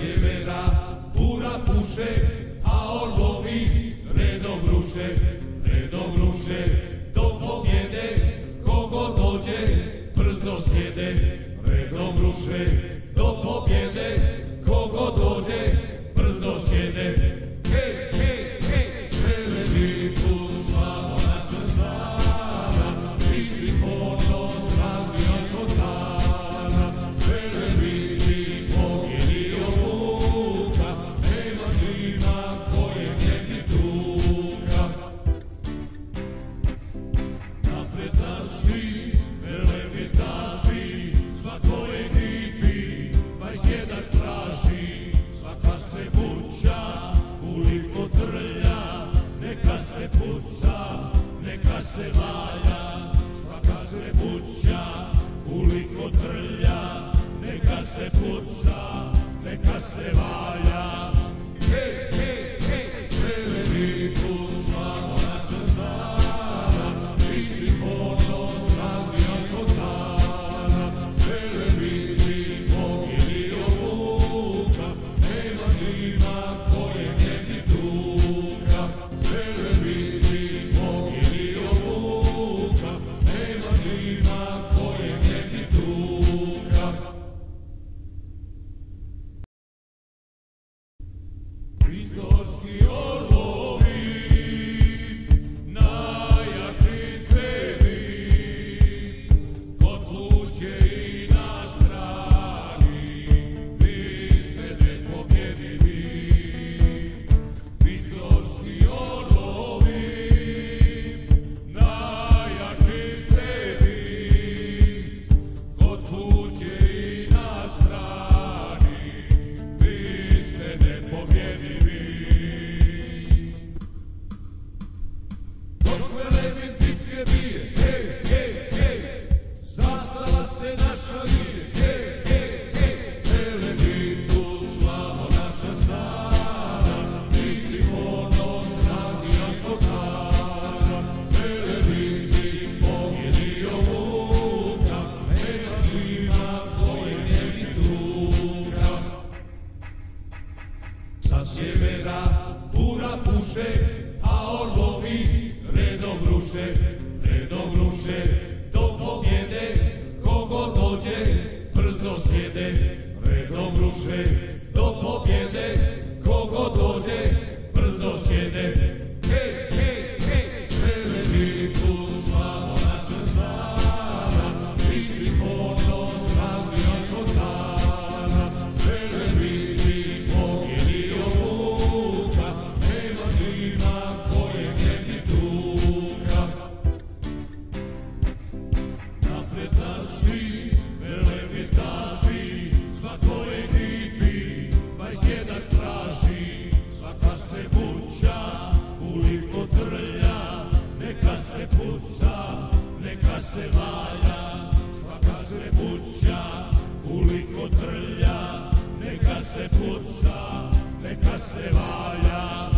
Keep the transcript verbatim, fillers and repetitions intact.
sjevera bura puše, a orlovi redom ruše, redom ruše do pobjede. Kogo dođe brzo sjede, redom ruše do pobjede. Kogo dođe brzo sjede. Hej, hej, hej, veliki put slavo naša stara, ti si ponos radio kod dana. Veliki pobjedio Vuka, nema klima koje ne tuka. Napretaši, velebitaši, svakoj ekipi dvadeset jedan straži. Svaka se buća, uliko trlja, neka se puca, neka se valja. Svaka se buća, uliko trlja, neka se puca, neka se valja. Hej, hej, hej, veliki put slavo naša stara, ti si ponos radio kod dana. Veliki pobjedio Vuka, nema klima koje ne tuka. Veliki pobjedio Vuka, nema klima koje ne tuka. Prizorski orlovi, najjači streli, kod kuće i na strani, vi ste nepobjedivi. Prizorski orlovi, najjači streli, kod kuće i na strani, vi ste nepobjedivi. Dok velebit bitke bije, hej, hej, hej, zastava se naša lije, hej, hej, hej, velebit put slavo naša stara, ti si ponos radio kod dana. Velebit pobjedio Vuka, nema klima koje ne tuka. Sa sjevera bura puše, a orlovi redom ruše, redom ruše do pobjede. Kogo dođe brzo sjede, redom ruše do pobjede. Kogo dođe brzo sjede. Hej, hej, hej, veliki put slavo naša stara, ti si ponos radio kod dana. Veliki pobjedio Vuka, nema klima koje ne tuka. Napretaši, velebitaši, svakoj ekipi dvadeset jedan straži. Svaka se buća, uliko trlja, neka se puca, neka se valja. Svaka se buća, uliko trlja, neka se puca, neka se valja.